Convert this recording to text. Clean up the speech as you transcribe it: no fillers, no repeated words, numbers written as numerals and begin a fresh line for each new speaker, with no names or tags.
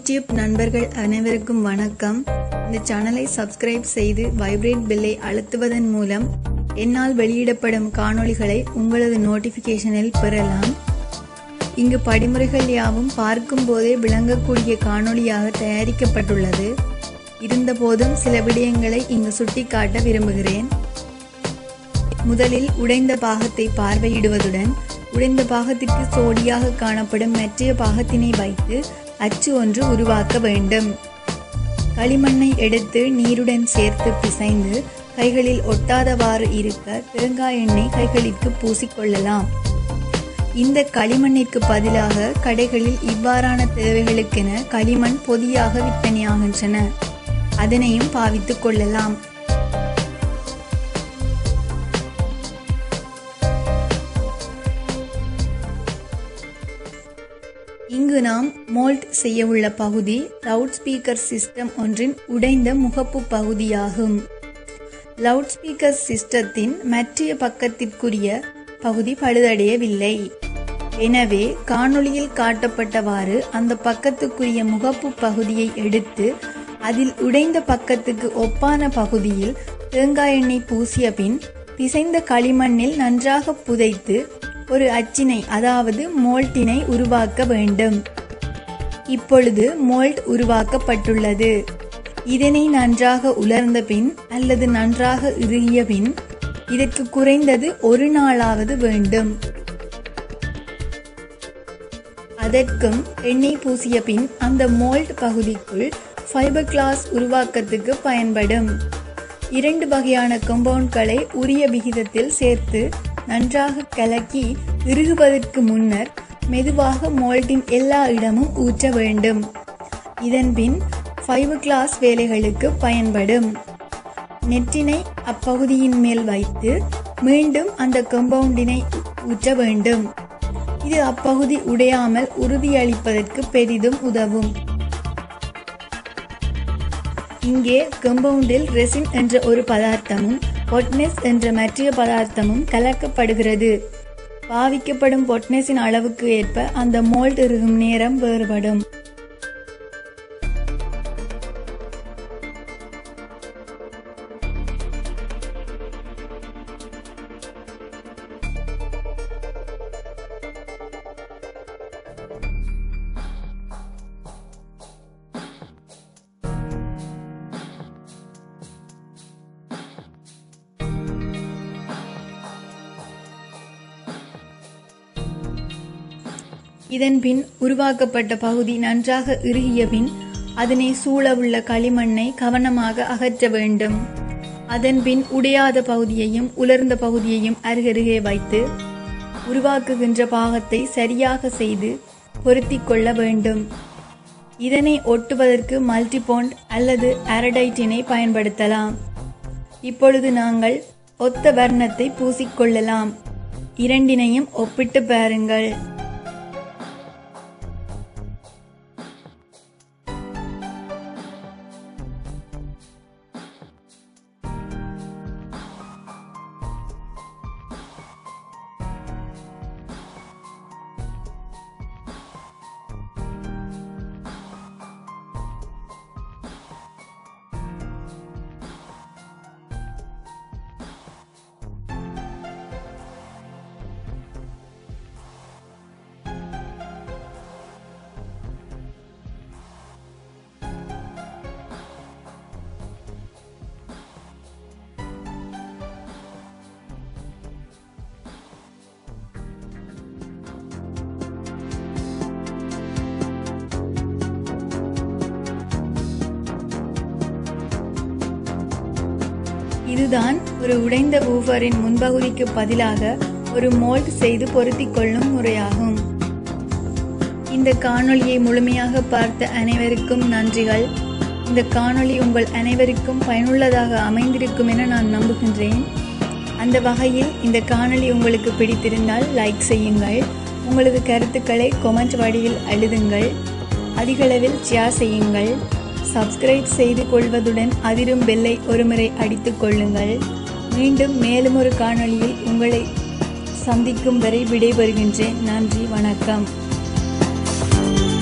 YouTube நண்பர்கள் அனைவருக்கும் வணக்கம். இந்த சேனலை சப்ஸ்கிரைப் செய்து வைப்ரேட் பெல்லை அழுத்துவதன் மூலம் என்னால் வெளியிடப்படும் காணொளிகளை உங்களது நோட்டிபிகேஷனில் பெறலாம். இங்கு படிமுறைகள் யாவும் பார்க்கும் போதே விளங்கக்கூடிய காணொளியாக தயாரிக்கப்பட்டுள்ளது. இருந்தபோதும் சில விடயங்களை இங்கு சுட்டிக்காட்ட விரும்புகிறேன். முதலில் உடைந்த பாகத்தை பார்வையிடுவதுடன் உடைந்த பாகத்திற்கு சோடியாக காணப்படும் மற்றைய பாகத்தினை வைத்து அச்சு ஒன்று உருவாக்க வேண்டும். களிமண்ணை எடுத்து நீருடன் சேர்த்து பிசைந்து கைகளில் ஒட்டாதவாறு இருக்க தேங்காய் எண்ணெய் கைகளிற்கு பூசிக்கொள்ளலாம். இந்த களிமண்ணிற்கு பதிலாக கடைகளில் இவ்வாறான தேவைகளுக்கென களிமண் பொதியாக விற்பனையாகின்றன. அதனையும் பாவித்துக் கொள்ளலாம். இங்கு நாம் மோல்ட் செய்ய உள்ள பகுதி லவுட் ஸ்பீக்கர் சிஸ்டம் ஒன்றின் உடைந்த முகப்பு பகுதியாகும். லவுட் ஸ்பீக்கர் சிஸ்டத்தின் மற்றைய பக்கத்திற்குரிய பகுதி பழுதடையவில்லை. எனவே காணொளியில் காட்டப்பட்டவாறு அந்த பக்கத்துக்குரிய முகப்பு பகுதியை எடுத்து அதில் உடைந்த பக்கத்துக்கு ஒப்பான பகுதியில் தேங்காய் எண்ணெய் பூசிய பின் பிசைந்த களிமண்ணில் நன்றாக புதைத்து ஒரு அச்சினை அதாவது மோல்ட்டினை உருவாக்க வேண்டும். இப்பொழுது மோல்ட் உருவாக்கப்பட்டுள்ளது. இதனை நன்றாக உலர்ந்த பின் அல்லது நன்றாக இறுகிய பின் இதற்கு குறைந்தது ஒரு நாளாவது வேண்டும். அதற்கும் எண்ணெய் பூசிய பின் அந்த மோல்ட் பகுதிக்குள் ஃபைபர் கிளாஸ் உருவாக்கத்துக்கு பயன்படும். 2 வகையான கம்பவுண்ட்களை உரிய விகிதத்தில் சேர்த்து நன்றாக கலக்கி இறுகுவதற்கு முன்னர் மெதுவாக மோல்ட்டின் எல்லா இடமும் ஊற்ற வேண்டும். இதன் பின் ஃபைபர் கிளாஸ் வேலைகளுக்கு பயன்படும். நெட்டினை அப்பகுதியின் மேல் வைத்து மீண்டும் அந்த கம்பவுண்டினை ஊற்ற வேண்டும். இது அப்பகுதி உடையாமல் உறுதியளிப்பதற்கு பெரிதும் உதவும். இங்கே கம்பவுண்டில் ரெசின் என்ற ஒரு பதார்த்தமும் பொட்னஸ் என்ற மற்றைய பதார்த்தமும் கலக்கப்படுகிறது. பாவிக்கப்படும் பொட்னஸின் அளவுக்கு ஏற்ப அந்த மோல்ட் இறுகும் நேரம் வேறுபடும். இதன் பின் உருவாக்கப்பட்ட பகுதி நன்றாக இறுகிய பின் அதனை சூழவுள்ள களிமண்ணை கவனமாக அகற்ற வேண்டும். அதன் பின் உடையாத பகுதியையும் உலர்ந்த பகுதியையும் அருகருகே வைத்து உருவாக்குகின்ற பாகத்தை சரியாக செய்து பொருத்தி கொள்ள வேண்டும். இதனை ஒட்டுவதற்கு மல்டிபாண்ட் அல்லது அரடைட்டினை பயன்படுத்தலாம். இப்பொழுது நாங்கள் ஒத்த வர்ணத்தை பூசிக்கொள்ளலாம். இரண்டினையும் ஒப்பிட்டு பாருங்கள். இதுதான் ஒரு உடைந்த வூஃபரின் முன்பகுதிக்கு பதிலாக ஒரு மோல்ட் செய்து பொருத்திக் கொள்ளும் முறையாகும். இந்த காணொளியை முழுமையாக பார்த்த அனைவருக்கும் நன்றிகள். இந்த காணொளி உங்கள் அனைவருக்கும் பயனுள்ளதாக அமைந்திருக்கும் என நான் நம்புகின்றேன். அந்த வகையில் இந்த காணொளி உங்களுக்கு பிடித்திருந்தால் லைக் செய்யுங்கள். உங்களது கருத்துக்களை கமெண்ட் வடிவில் எழுதுங்கள். அதிகளவில் ஷேர் செய்யுங்கள். சப்ஸ்கிரைப் செய்து கொள்வதுடன் அதிரும் பெல்லை ஒருமுறை அடித்துக் கொள்ளுங்கள். மீண்டும் மேலும் ஒரு காணொளியில் உங்களை சந்திக்கும் வரை விடைபெறுகின்றேன். நன்றி, வணக்கம்.